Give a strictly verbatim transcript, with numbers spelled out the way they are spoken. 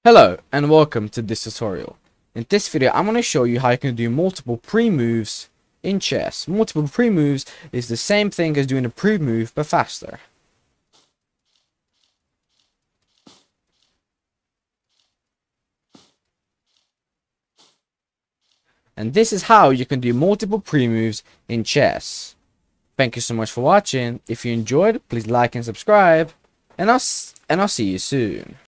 Hello and welcome to this tutorial. In this video I'm going to show you how you can do multiple pre-moves in chess. Multiple pre-moves is the same thing as doing a pre-move but faster. And this is how you can do multiple pre-moves in chess. Thank you so much for watching. If you enjoyed, please like and subscribe, and I'll, and I'll see you soon.